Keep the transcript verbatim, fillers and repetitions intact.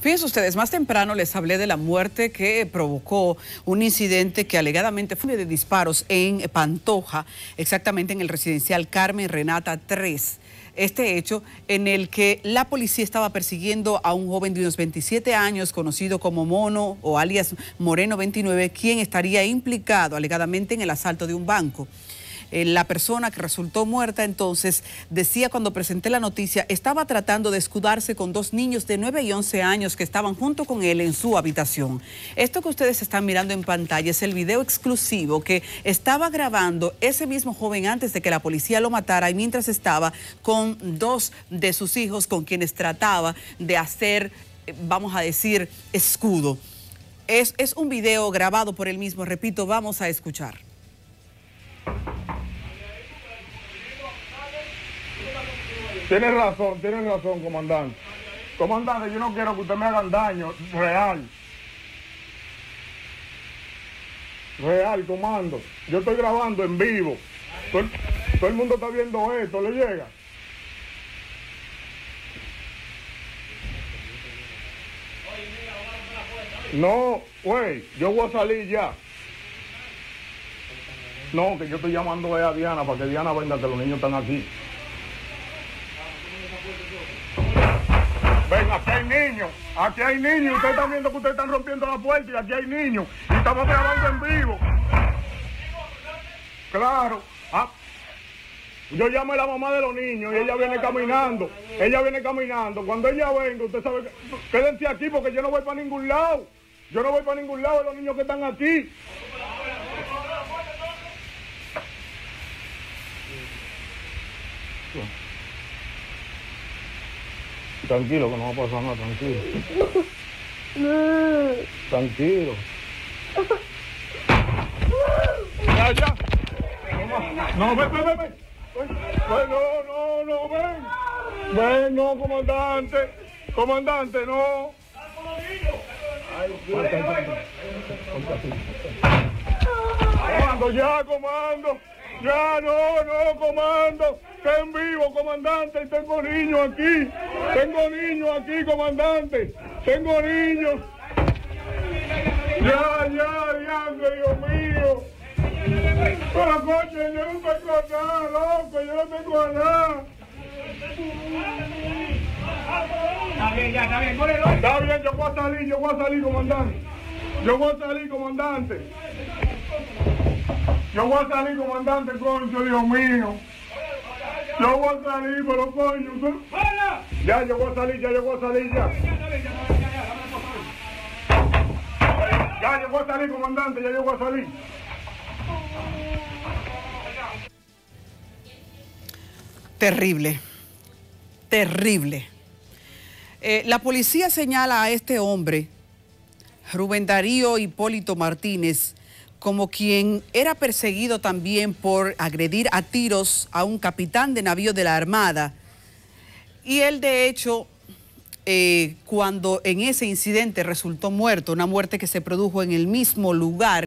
Fíjense ustedes, más temprano les hablé de la muerte que provocó un incidente que alegadamente fue de disparos en Pantoja, exactamente en el residencial Carmen Renata tres. Este hecho en el que la policía estaba persiguiendo a un joven de unos veintisiete años, conocido como Mono o alias Moreno veintinueve, quien estaría implicado alegadamente en el asalto de un banco. La persona que resultó muerta entonces decía cuando presenté la noticia, estaba tratando de escudarse con dos niños de nueve y once años que estaban junto con él en su habitación. Esto que ustedes están mirando en pantalla es el video exclusivo que estaba grabando ese mismo joven antes de que la policía lo matara y mientras estaba con dos de sus hijos con quienes trataba de hacer, vamos a decir, escudo. Es, es un video grabado por él mismo, repito, vamos a escuchar. Tienes razón, tienes razón, comandante. Comandante, yo no quiero que usted me hagan daño, real. Real, comando. Yo estoy grabando en vivo. Todo el, todo el mundo está viendo esto, ¿le llega? No, güey, yo voy a salir ya. No, que yo estoy llamando a Diana para que Diana venga, que los niños están aquí. Ven, aquí hay niños, aquí hay niños, ustedes están viendo que ustedes están rompiendo la puerta y aquí hay niños, y estamos grabando en vivo. Claro, ah, yo llamo a la mamá de los niños y ella viene caminando, ella viene caminando, cuando ella venga, usted sabe, que, quédense aquí porque yo no voy para ningún lado, yo no voy para ningún lado de los niños que están aquí. Tranquilo, que no va a pasar nada, tranquilo. Tranquilo. Ya, ya. No, ven, ven, ven, ven. Ven, no, no, no, ven. Ven, no, comandante. Comandante, no. Comando, ya, comando. Ya, no, no, comando. Está en vivo, comandante, tengo niños aquí. Tengo niños aquí, comandante. Tengo niños. Ya, ya, diantre, Dios mío. Pero coche, yo no tengo nada, loco, yo no tengo nada. Está bien, ya, está bien, córrelo. Está bien, yo voy a salir, yo voy a salir, comandante. Yo voy a salir, comandante. Yo voy a salir, comandante, concho, Dios mío. Yo voy a salir, pero coño. Ya, yo voy a salir, ya, yo voy a salir, ya. Ya, yo voy a salir, comandante, ya yo voy a salir. Terrible, terrible. Eh, la policía señala a este hombre, Rubén Darío Hipólito Martínez, como quien era perseguido también por agredir a tiros a un capitán de navío de la Armada. Y él, de hecho, eh, cuando en ese incidente resultó muerto, una muerte que se produjo en el mismo lugar,